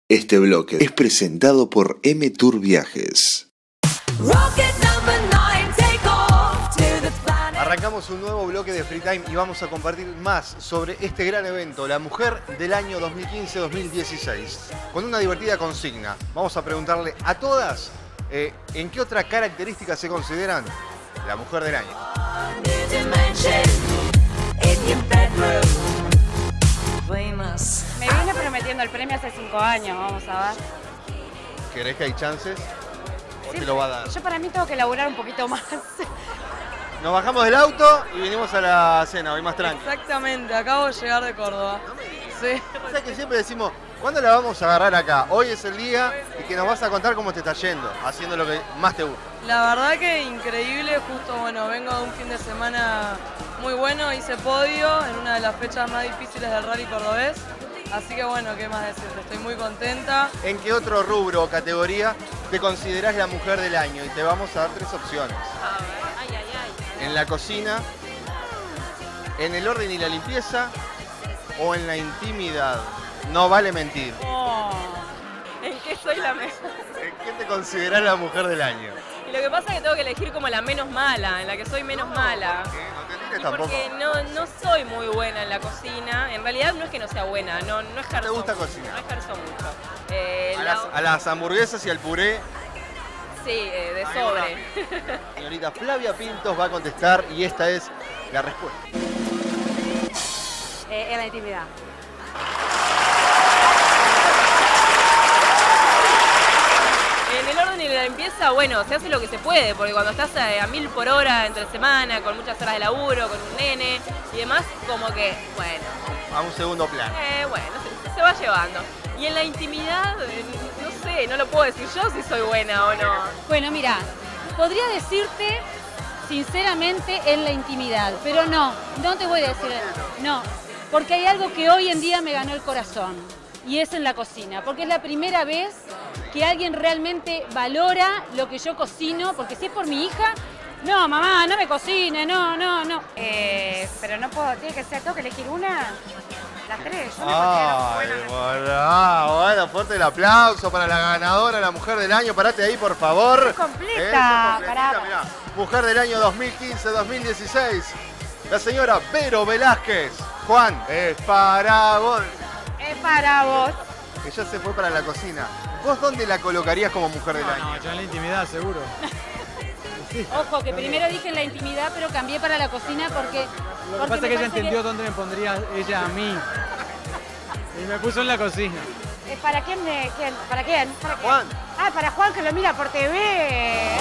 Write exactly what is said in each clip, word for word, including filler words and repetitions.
Este bloque es presentado por M-Tour Viajes. Arrancamos un nuevo bloque de Free Time y vamos a compartir más sobre este gran evento, la mujer del año dos mil quince dos mil dieciséis, con una divertida consigna. Vamos a preguntarle a todas eh, en qué otra característica se consideran la mujer del año. Me vine prometiendo el premio hace cinco años, vamos a ver. ¿Querés que hay chances? ¿O Sí, te lo va a dar? yo para mí tengo que laburar un poquito más. Nos bajamos del auto y vinimos a la cena, hoy más tranqui. Exactamente, acabo de llegar de Córdoba. Sí. O sea que siempre decimos, ¿cuándo la vamos a agarrar acá? Hoy es el día y que nos vas a contar cómo te está yendo, haciendo lo que más te gusta. La verdad que increíble, justo bueno, vengo de un fin de semana muy bueno, hice podio en una de las fechas más difíciles del rally cordobés. Así que bueno, ¿qué más decirte? Estoy muy contenta. ¿En qué otro rubro o categoría te considerás la mujer del año? Y te vamos a dar tres opciones. Ay, ay, ay. En la cocina, en el orden y la limpieza o en la intimidad. No vale mentir. Oh, ¿en qué soy la mejor? ¿En qué te considerás la mujer del año? Y lo que pasa es que tengo que elegir como la menos mala, en la que soy menos mala. ¿Qué? No te tires Y tampoco. porque no, no soy muy buena en la cocina. En realidad no es que no sea buena, no, no ejerzo. ¿Te gusta mucho, cocinar? No ejerzo mucho. Eh, A la- las, a las hamburguesas y al puré. Sí, eh, de Ahí sobre. Señorita Flavia Pintos va a contestar y esta es la respuesta. Eh, en la intimidad. En el orden y la limpieza, bueno, se hace lo que se puede, porque cuando estás a, a mil por hora entre semana, con muchas horas de laburo, con un nene y demás, como que, bueno, A un segundo plano. eh, bueno, se, se va llevando. Y en la intimidad, eh, no sé, no lo puedo decir yo si soy buena o no. Bueno, mira, podría decirte sinceramente en la intimidad, pero no, no te voy a decir, no, porque hay algo que hoy en día me ganó el corazón y es en la cocina, porque es la primera vez que alguien realmente valora lo que yo cocino, porque si es por mi hija, no, mamá, no me cocine, no, no, no. Eh, pero no puedo, tiene que ser, tengo que elegir una, las tres, yo me Ay, considero bueno, ah, bueno, fuerte el aplauso para la ganadora, la mujer del año. Parate ahí, por favor. Estoy completa, Eso, completita, pará. mirá. Mujer del año dos mil quince dos mil dieciséis. La señora Vero Velázquez. Juan, es para vos. Es para vos. Que ya se fue para la cocina. ¿Vos dónde la colocarías como mujer del No, año? no, yo en la intimidad, seguro. Ojo, que primero dije en la intimidad, pero cambié para la cocina porque... Lo que porque pasa es me que ella parece entendió dónde me pondría ella a mí. Y me puso en la cocina. ¿Es para quién? me- quién? ¿Para quién? ¿Para quién? Juan. Ah, para Juan que lo mira por T V.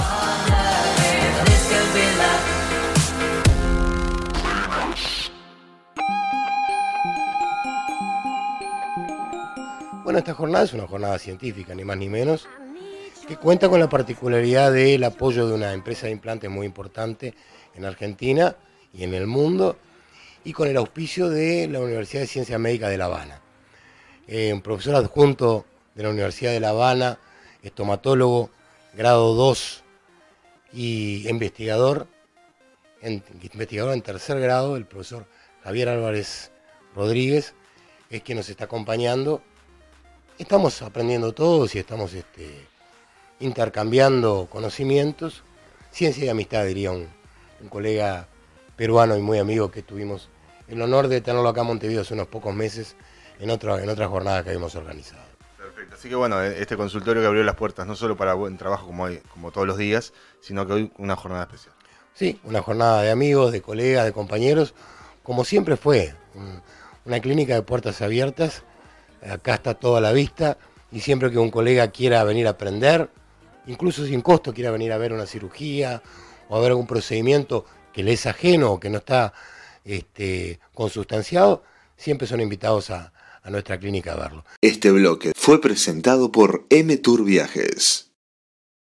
Bueno, esta jornada es una jornada científica, ni más ni menos, que cuenta con la particularidad del apoyo de una empresa de implantes muy importante en Argentina y en el mundo, y con el auspicio de la Universidad de Ciencias Médicas de La Habana. Eh, un profesor adjunto de la Universidad de La Habana, estomatólogo, grado dos y investigador, en, investigador en tercer grado, el profesor Javier Álvarez Rodríguez, es quien nos está acompañando. Estamos aprendiendo todos y estamos este, intercambiando conocimientos. Ciencia y amistad, diría un, un colega peruano y muy amigo que tuvimos el honor de tenerlo acá en Montevideo hace unos pocos meses en otra, en otra jornada que habíamos organizado. Perfecto. Así que bueno, este consultorio que abrió las puertas no solo para buen trabajo como, hoy, como todos los días, sino que hoy una jornada especial. Sí, una jornada de amigos, de colegas, de compañeros, como siempre fue. un- Una clínica de puertas abiertas. Acá está toda la vista y siempre que un colega quiera venir a aprender, incluso sin costo, quiera venir a ver una cirugía o a ver algún procedimiento que le es ajeno o que no está este, consustanciado, siempre son invitados a, a nuestra clínica a verlo. Este bloque fue presentado por M-Tour Viajes.